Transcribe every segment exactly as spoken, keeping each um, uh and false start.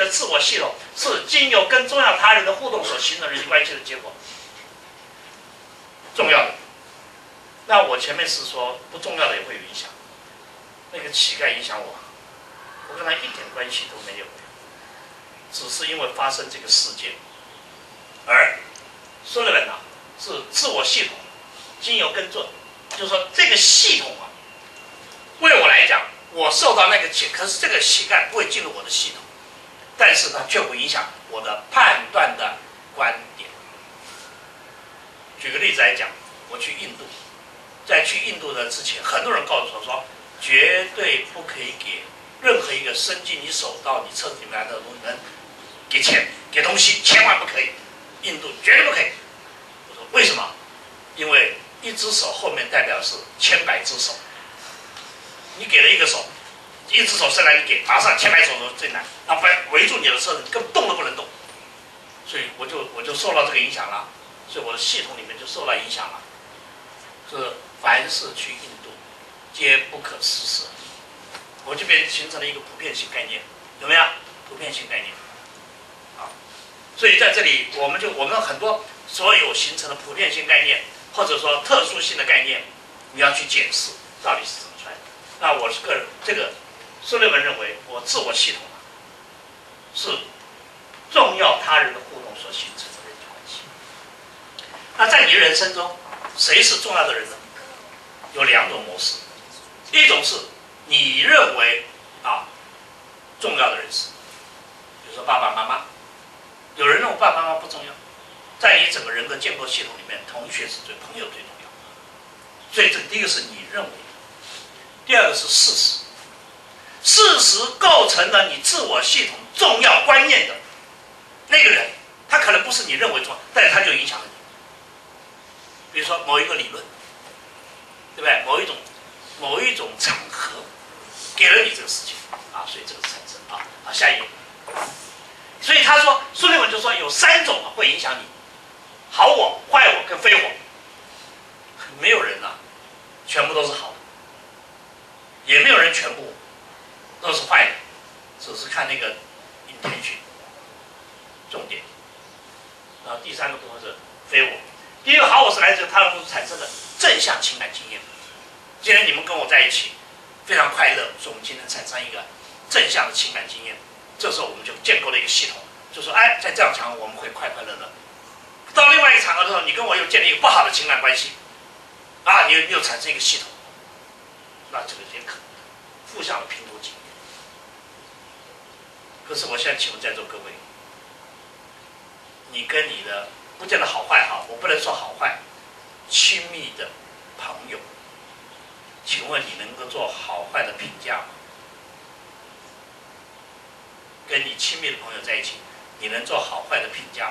的自我系统是经由跟重要他人的互动所形成人际关系的结果。重要的，那我前面是说不重要的也会有影响。那个乞丐影响我，我跟他一点关系都没有，只是因为发生这个事件。而说的人啊，是自我系统经由跟进，就是说这个系统啊，为我来讲，我受到那个乞，可是这个乞丐不会进入我的系统，但是它却会影响我的判断的观点。举个例子来讲，我去印度，在去印度的之前，很多人告诉我说，绝对不可以给任何一个伸进你手到你车子里面来的东西人给钱给东西，千万不可以，印度绝对不可以。我说为什么？因为一只手后面代表是千百只手，你给了一个手，一只手伸来你给，马上千百手都最难，然后围住你的车子，你根本动都不能动。所以我就我就受到这个影响了，所以我的系统里面就受到影响了。是凡是去印度，皆不可施舍。我这边形成了一个普遍性概念，有没有？普遍性概念，啊，所以在这里我们就我们很多所有形成的普遍性概念，或者说特殊性的概念，你要去检视到底是怎么出来的。那我是个人，这个苏利文认为，我自我系统啊，是重要他人的互动所形成的人际关系。那在你的人生中，谁是重要的人呢？有两种模式，一种是你认为啊重要的人士，比如说爸爸妈妈。有人认为爸爸妈妈不重要，在你整个人格建构系统里面，同学是最朋友最重要。所以这第一个是你认为，第二个是事实。事实构成了你自我系统重要观念的那个人，他可能不是你认为重要，但是他就影响了你。比如说某一个理论，对不对？某一种某一种场合给了你这个事情啊，所以这个产生啊啊下一页。所以他说，苏利文就说有三种啊会影响你：好我、坏我跟非我。没有人啊，全部都是好的，也没有人全部都是坏的，只是看那个 intention 重点。然后第三个部分是非我。第一个好我是来自他人所产生的正向情感经验。今天你们跟我在一起，非常快乐，所以我们今天产生一个正向的情感经验。这时候我们就建构了一个系统，就说，哎，在这样场合我们会快快乐乐。到另外一个场合的时候，你跟我又建立一个不好的情感关系，啊，你又又产生一个系统，那这个也可负向的拼图经验。可是我现在请问在座各位，你跟你的不见得好坏哈，我不能说好坏，亲密的朋友，请问你能够做好坏的评价吗？跟你亲密的朋友在一起，你能做好坏的评价吗？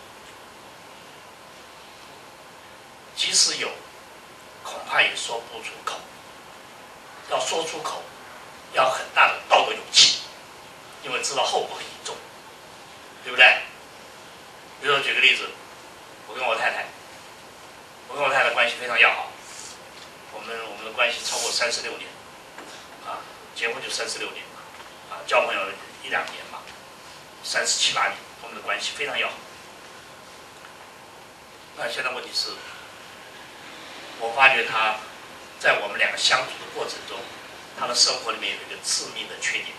即使有，恐怕也说不出口。要说出口，要很大的道德勇气，因为知道后果很严重，对不对？比如说举个例子，我跟我太太，我跟我太太关系非常要好，我们我们的关系超过三十六年，啊，结婚就三十六年，啊，交朋友一两年嘛，三十七八年，我们的关系非常要好。那现在问题是，我发觉他在我们两个相处的过程中，他的生活里面有一个致命的缺点。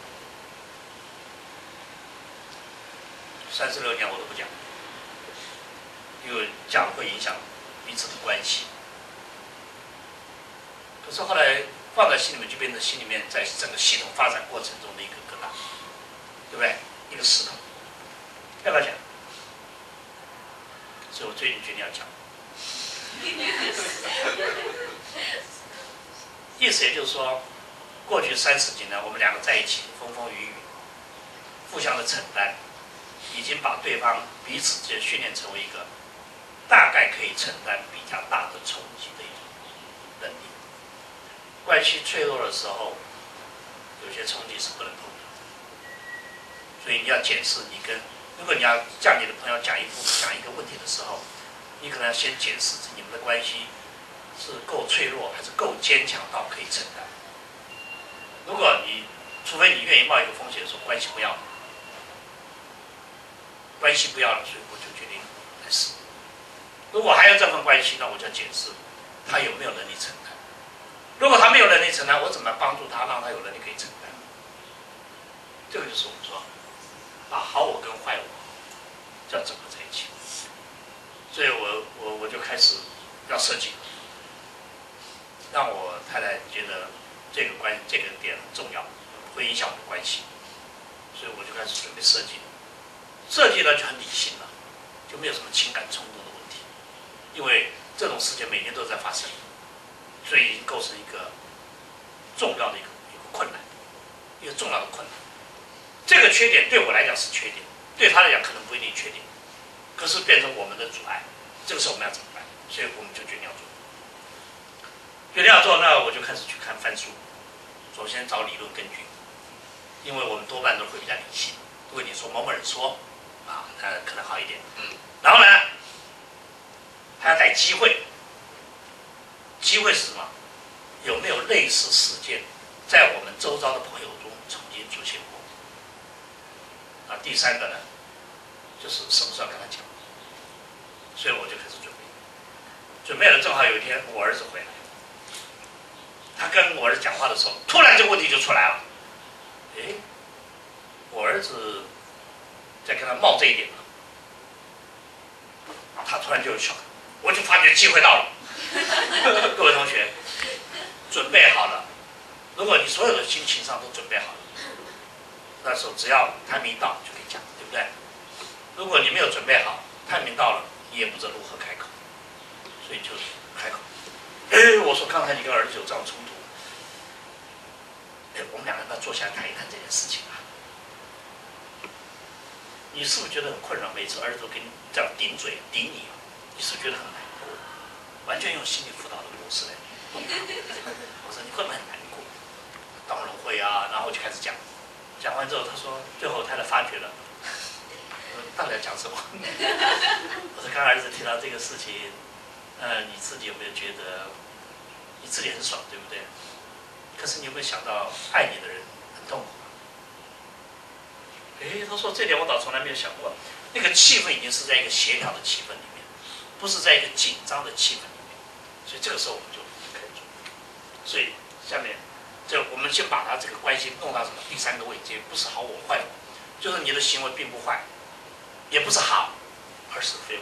三十六年我都不讲，因为讲会影响彼此的关系。可是后来放在心里面，就变成心里面在整个系统发展过程中的一个疙瘩，对不对？一个石头，要不要讲？所以我最近决定要讲。意思也就是说，过去三十几年，我们两个在一起，风风雨雨，互相的承担，已经把对方彼此之间训练成为一个大概可以承担比较大的冲击的一种能力。关系脆弱的时候，有些冲击是不能碰的。所以你要检视你跟，如果你要向你的朋友讲一部讲一个问题的时候，你可能要先检视你们的关系是够脆弱还是够坚强到可以承担。如果你除非你愿意冒一个风险说关系不要， 关系不要了，所以我就决定来死。如果还有这份关系，那我就要检视他有没有能力承担。如果他没有能力承担，我怎么帮助他，让他有能力可以承担？这个就是我们说，把好我跟坏我要整合在一起。所以我我我就开始要设计，让我太太觉得这个关这个点很重要，会影响我们的关系，所以我就开始准备设计。设计呢就很理性了，就没有什么情感冲动的问题，因为这种事情每年都在发生，所以已经构成一个重要的一个一个困难，一个重要的困难。这个缺点对我来讲是缺点，对他来讲可能不一定缺点，可是变成我们的阻碍。这个时候我们要怎么办？所以我们就决定要做。决定要做，那我就开始去看翻书，首先找理论根据，因为我们多半都会比较理性。如果你说某某人说，啊，那可能好一点。嗯。然后呢，还要逮机会。机会是什么？有没有类似事件在我们周遭的朋友中曾经出现过？啊，第三个呢，就是什么时候跟他讲。所以我就开始准备，准备了，正好有一天我儿子回来，他跟我儿子讲话的时候，突然这个问题就出来了。哎，我儿子在跟他冒这一点了，他突然就有笑，我就发觉机会到了。各位同学，准备好了，如果你所有的心情上都准备好了，那时候只要台名到就可以讲，对不对？如果你没有准备好，台名到了，你也不知道如何开口，所以就开口。哎，我说刚才你跟儿子有这样冲突，哎，我们两个人要坐下来谈一谈这件事情啊。你是不是觉得很困扰？每次儿子都给你这样顶嘴顶你，你是不是觉得很难过？完全用心理辅导的模式来。我说你会不会很难过？当然会啊。然后我就开始讲，讲完之后他说，最后太太发觉了。到底要讲什么？我说刚儿子提到这个事情，呃，你自己有没有觉得你自己很爽，对不对？可是你有没有想到爱你的人很痛苦？哎，他说这点我倒从来没有想过。那个气氛已经是在一个协调的气氛里面，不是在一个紧张的气氛里面。所以这个时候我们就开始做。所以下面，这我们先把他这个关系弄到什么第三个位阶，不是好我坏我，就是你的行为并不坏。也不是好，而是非我，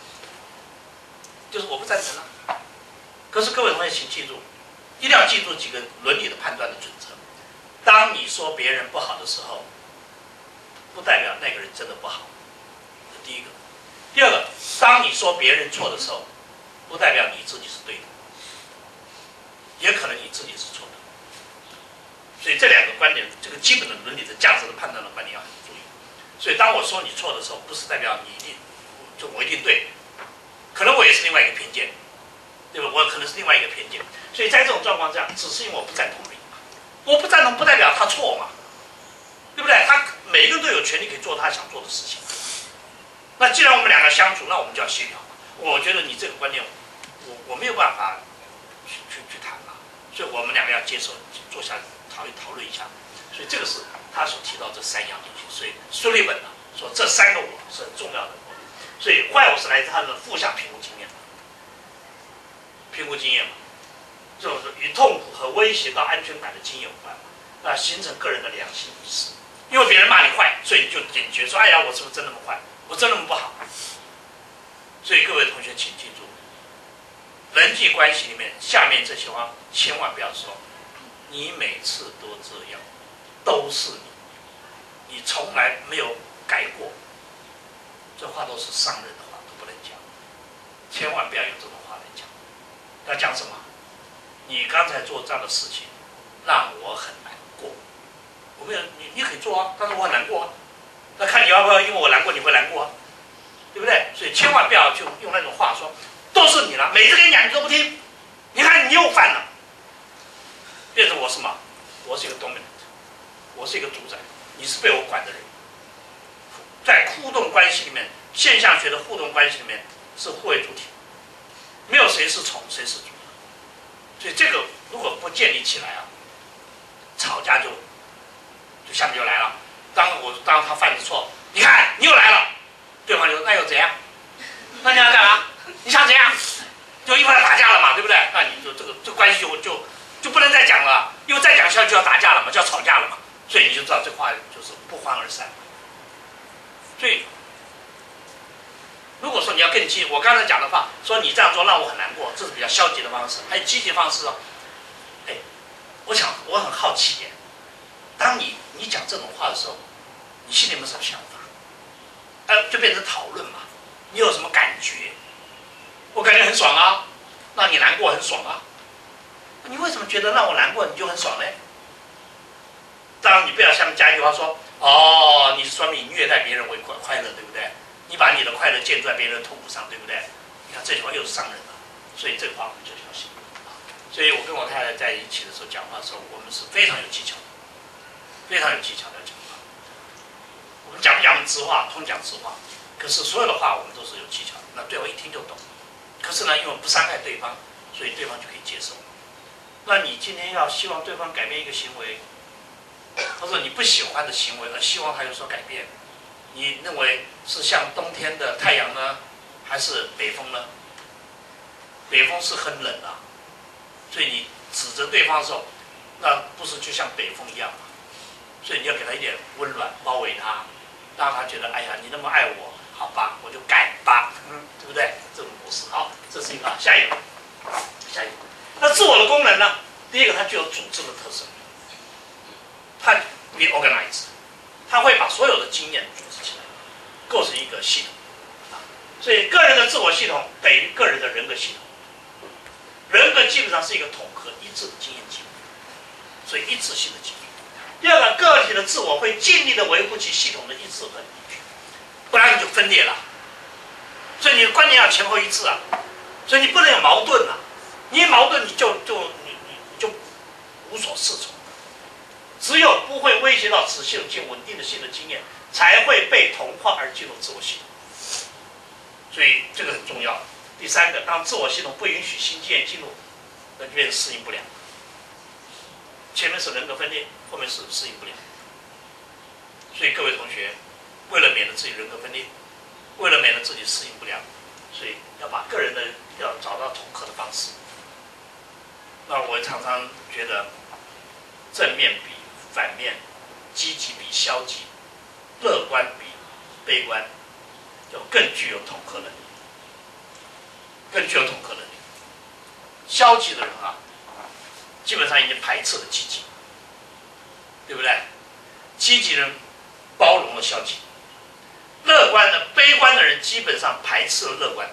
就是我不赞成了。可是各位同学，请记住，一定要记住几个伦理的判断的准则。当你说别人不好的时候，不代表那个人真的不好，这第一个。第二个，当你说别人错的时候，不代表你自己是对的，也可能你自己是错的。所以这两个观点，这个基本的伦理的价值的判断的观点要很注意。所以当我说你错的时候，不是代表你一定就我一定对，可能我也是另外一个偏见，对吧？我可能是另外一个偏见。所以在这种状况下，只是因为我不赞同而已。我不赞同不代表他错嘛，对不对？他每个人都有权利可以做他想做的事情。那既然我们两个相处，那我们就要协调。我觉得你这个观念，我我没有办法去去去谈嘛，所以我们两个要接受，坐下讨论讨论一下。所以这个是他所提到这三样东西。所以苏利本呢说这三个我是很重要的。所以坏我是来自他的负向评估经验，评估经验嘛，就是与痛苦和威胁到安全感的经验有关嘛，那形成个人的良心意识。因为别人骂你坏，所以你就警觉说：哎呀，我是不是真那么坏？我真那么不好？所以各位同学请记住，人际关系里面下面这些话千万不要说，你每次都这样，都是你，你从来没有改过。这话都是伤人的话，都不能讲，千万不要用这种话来讲。要讲什么？你刚才做这样的事情，让我很难过。我没有，你你可以做啊，但是我很难过啊。那看你要不要，因为我难过，你会难过啊，对不对？所以千万不要就用那种话说，都是你了，每次跟你讲你都不听，你看你又犯了，变成我什么？我是一个 dominant， 我是一个主宰，你是被我管的人。在互动关系里面，现象学的互动关系里面是互为主体，没有谁是从谁是主，所以这个如果不建立起来啊，吵架就就下面就来了。当我当他犯的错，你看你又来了， 对方就说那又怎样？那你要干嘛？你想怎样？就一会儿打架了嘛，对不对？那你就这个这关系就就就不能再讲了，因为再讲下去就要打架了嘛，就要吵架了嘛。所以你就知道这话就是不欢而散。所以，如果说你要更积极，我刚才讲的话，说你这样做让我很难过，这是比较消极的方式。还有积极方式哦，哎，我想我很好奇点，当你你讲这种话的时候，你心里面有什么想法？呃，就变成讨论嘛。你有什么感觉？我感觉很爽啊，那你难过很爽啊。你为什么觉得让我难过你就很爽呢？当然，你不要像加一句话说，哦，你说明你虐待别人为快快乐，对不对？你把你的快乐建筑在别人的痛苦上，对不对？你看这句话又是伤人了，所以这个话我们就小心。所以我跟我太太在一起的时候讲话的时候，我们是非常有技巧的，非常有技巧的讲话。我们讲不讲直话，通讲直话，可是所有的话我们都是有技巧的，那对方一听就懂。可是呢，因为不伤害对方，所以对方就可以接受。那你今天要希望对方改变一个行为，或者你不喜欢的行为，而希望他有所改变，你认为是像冬天的太阳呢，还是北风呢？北风是很冷啊，所以你指责对方的时候，那不是就像北风一样吗？所以你要给他一点温暖，包围他，让他觉得，哎呀，你那么爱我，好吧，我就改吧，嗯，对不对？这种模式。好，这是一个。下一个，下一个。那自我的功能呢？第一个，它具有组织的特色，它 be organized， 它会把所有的经验组织起来，构成一个系统。所以，个人的自我系统等于个人的人格系统。人格基本上是一个统合一致的经验记录，所以一致性的记录。第二个，个体的自我会尽力的维护其系统的一致和依据，不然你就分裂了。所以你的观念要前后一致啊，所以你不能有矛盾啊。你一矛盾，你就就你你你就无所适从。只有不会威胁到此系统及稳定的性的经验，才会被同化而进入自我系统。所以这个很重要。第三个，当自我系统不允许新经验进入，那就变成适应不良。前面是人格分裂，后面是适应不良。所以各位同学，为了免得自己人格分裂，为了免得自己适应不良，所以要把个人的要找到统合的方式。那我常常觉得，正面比反面，积极比消极，乐观比悲观，就更具有统合能力，更具有统合能力。消极的人啊，基本上已经排斥了积极，对不对？积极人包容了消极，乐观的、悲观的人基本上排斥了乐观。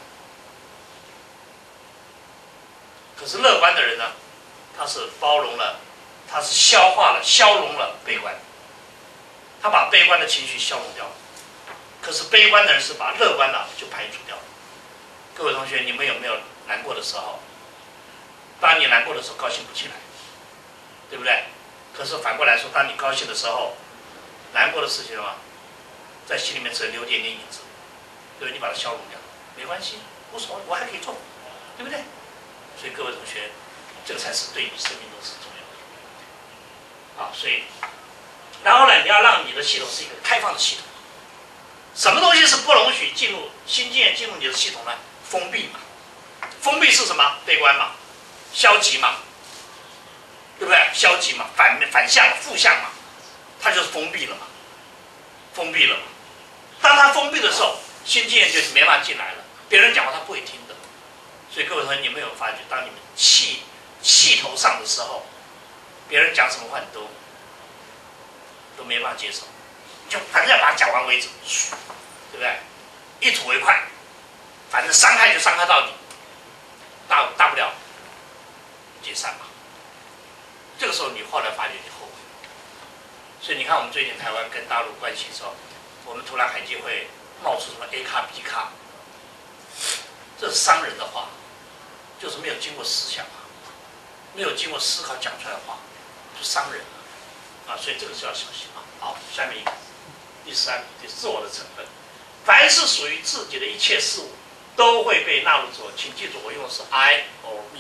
可是乐观的人呢，他是包容了，他是消化了、消融了悲观，他把悲观的情绪消融掉了。可是悲观的人是把乐观的就排除掉了。各位同学，你们有没有难过的时候？当你难过的时候，高兴不起来，对不对？可是反过来说，当你高兴的时候，难过的事情啊，在心里面只留点点影子，对不对？你把它消融掉，没关系，无所谓，我还可以做，对不对？所以各位同学，这个才是对你生命中是重要的。啊，所以，然后呢，你要让你的系统是一个开放的系统。什么东西是不容许进入新经验进入你的系统呢？封闭嘛。封闭是什么？悲观嘛，消极嘛，对不对？消极嘛，反反向嘛，负向嘛，它就是封闭了嘛，封闭了嘛。当它封闭的时候，新经验就没办法进来了，别人讲话他不会听的。所以各位同学，你们有发觉，当你们气气头上的时候，别人讲什么话你都都没办法接受，你就反正要把它讲完为止，对不对？一吐为快，反正伤害就伤害到底，大大不了解散嘛。这个时候你后来发觉你后悔，所以你看我们最近台湾跟大陆关系的时候，我们突然海基会冒出什么 A 咖 B 咖，这是伤人的话，就是没有经过思想啊，没有经过思考讲出来的话，就伤人了啊，所以这个是要小心啊。好，下面一个，第三，第自我的成分，凡是属于自己的一切事物，都会被纳入自我。请记住，我用的是 I or me，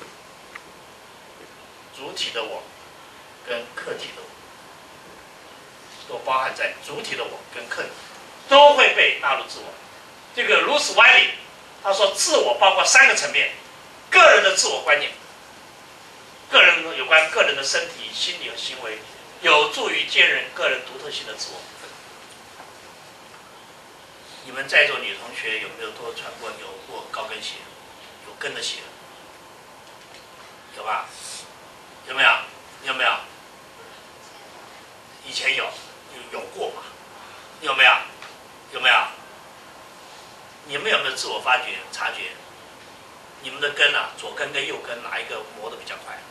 主体的我跟客体的我，都包含在主体的我跟客体。 都会被纳入自我。这个卢斯威利他说，自我包括三个层面：个人的自我观念，个人有关个人的身体、心理和行为，有助于建立个人独特性的自我。你们在座女同学有没有都穿过有过高跟鞋，有跟的鞋？有吧？有没有？有没有？以前有，有有过吧？有没有？有没有？你们有没有自我发觉、察觉？你们的跟啊，左跟跟右跟哪一个磨得比较快？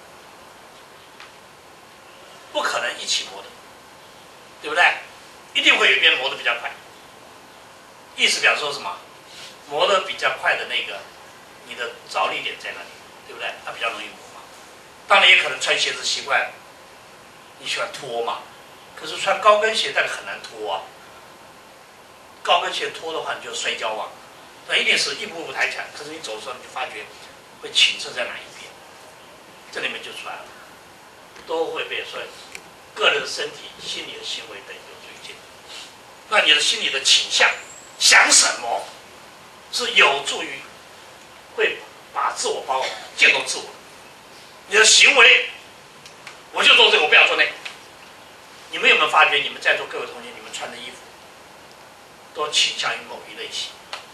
不可能一起磨的，对不对？一定会有一边磨得比较快。意思表示说什么？磨得比较快的那个，你的着力点在哪里？对不对？它比较容易磨嘛。当然也可能穿鞋子习惯，你喜欢脱嘛。可是穿高跟鞋，但是很难脱啊。高跟鞋脱的话，你就摔跤啊。那一定是一步步抬起来，可是你走的时候，你就发觉会倾侧在哪一边，这里面就出来了，都会被说个人的身体、心理的行为等有助于建立。那你的心理的倾向、想什么，是有助于会把自我包建构自我。你的行为，我就做这个，我不要做那个。你们有没有发觉，你们在座各位同学，你们穿的衣服都倾向于某一类型？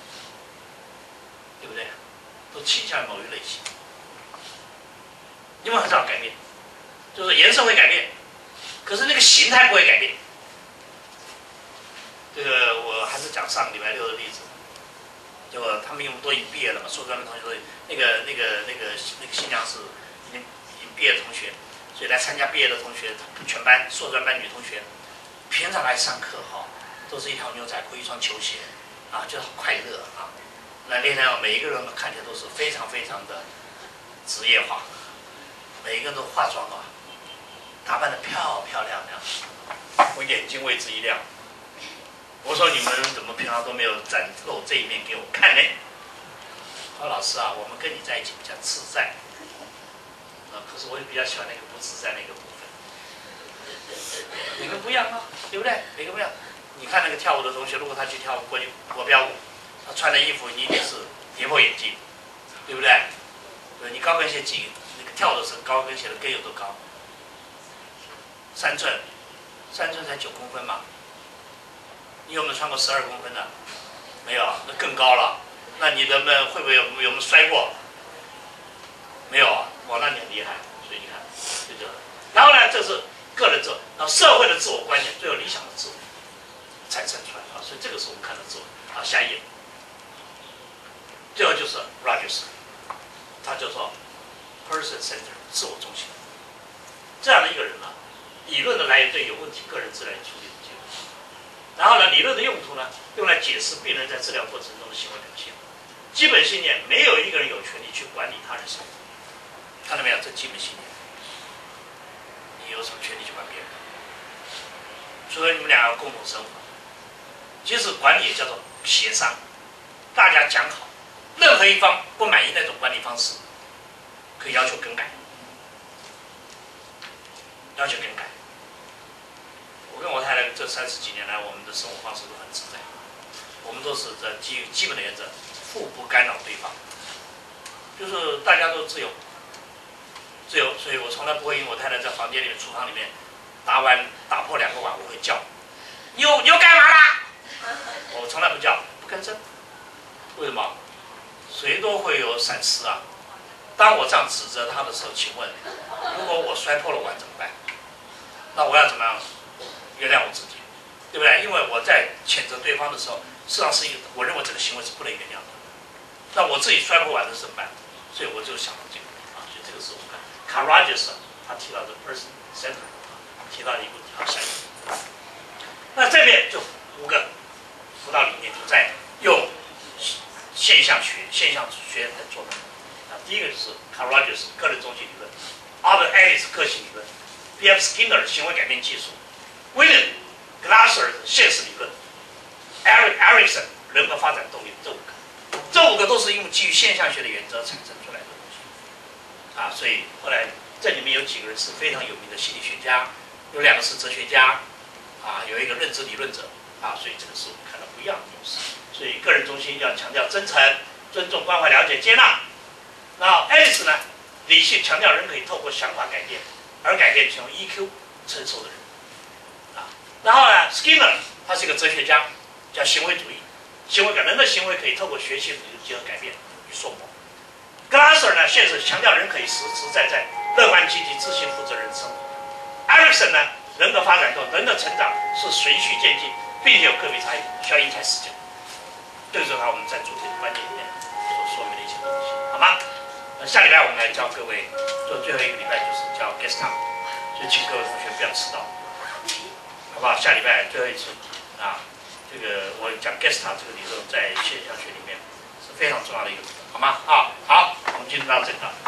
对不对？都倾向于某一类型，因为很少改变，就是颜色会改变，可是那个形态不会改变。这个我还是讲上个礼拜六的例子，结果他们因为都已经毕业了嘛，硕专的同学都那个那个那个那个新娘是已经已经毕业的同学，所以来参加毕业的同学，全班硕专班女同学，平常来上课哈，都是一条牛仔裤，一双球鞋，啊，就好快乐啊。那那天每一个人看起来都是非常非常的职业化，每一个人都化妆啊，打扮得漂漂亮亮。我眼睛为之一亮，我说你们怎么平常都没有展露这一面给我看呢？说老师啊，我们跟你在一起比较自在，啊，可是我也比较喜欢那个不自在那个部分。每个不一样啊，对不对？每个不一样。你看那个跳舞的同学，如果他去跳国际国标舞。他穿的衣服你一定是跌破眼镜，对不对？对，你高跟鞋几那个跳的时候，高跟鞋的跟有多高？三寸，三寸才九公分嘛。你有没有穿过十二公分的？没有，那更高了。那你人们会不会有有没有摔过？没有啊，哇，那你很厉害。所以你看，就这。然后呢，这是个人自我，然后社会的自我观念，最有理想的自我产生出来啊。所以这个是我们看的自我。好，下一页。最后就是 Rogers， 他就说 person center 自我中心。这样的一个人呢、啊，理论的来源对有问题个人治疗处理的结果。然后呢，理论的用途呢，用来解释病人在治疗过程中的行为表现。基本信念，没有一个人有权利去管理他人生活。看到没有？这基本信念，你有什么权利去管别人？除非你们俩要共同生活。其实管理也叫做协商，大家讲好。任何一方不满意那种管理方式，可以要求更改，要求更改。我跟我太太这三十几年来，我们的生活方式都很自在，我们都是在基于基本的原则，互不干扰对方，就是大家都自由，自由。所以我从来不会因为我太太在房间里面、厨房里面打碗打破两个碗，我会叫，你又你又干嘛啦？我从来不叫，不吭声。为什么？谁都会有闪失啊！当我这样指责他的时候，请问，如果我摔破了碗怎么办？那我要怎么样原谅我自己，对不对？因为我在谴责对方的时候，实际上是一个我认为这个行为是不能原谅的。那我自己摔破碗的怎么办？所以我就想到这个啊，所以这个是我们看 Courageous 他提到的 person center 提到的一个好下一个。那这边就五个辅导理念，就在用现象学、现象学来做的。啊，第一个就是 Courageous 个人中心理论 ，Albert Ellis 个性理论 ，B F Skinner 行为改变技术 ，William Glasser 现实理论 ，Eric Erikson 人格发展动力，这五个，这五个都是因为基于现象学的原则产生出来的东西。啊，所以后来这里面有几个人是非常有名的心理学家，有两个是哲学家，啊，有一个认知理论者，啊，所以这个是我们看到不一样。 样的优势。所以个人中心要强调真诚、尊重、关怀、了解、接纳。然后 Alice 呢，理性强调人可以透过想法改变，而改变成为 E Q 成熟的人。啊，然后呢 ，Skinner 他是一个哲学家，叫行为主义，行为感人的行为可以透过学习和结合改变与说服。Glasser 呢，现实强调人可以实实在在、乐观积极、自信、负责任的生活。Erikson 呢，人格发展中人的成长是循序渐进，并且有个别差异，需要因材施教。这个就是他我们在主题的观点里面所说明的一些东西，好吗？那下礼拜我们来教各位做最后一个礼拜，就是教 Gestalt， 所以请各位同学不要迟到，好不好？下礼拜最后一次啊，这个我讲 Gestalt 这个理论在现象学里面是非常重要的一个部分，好吗？啊，好，我们进入到这个。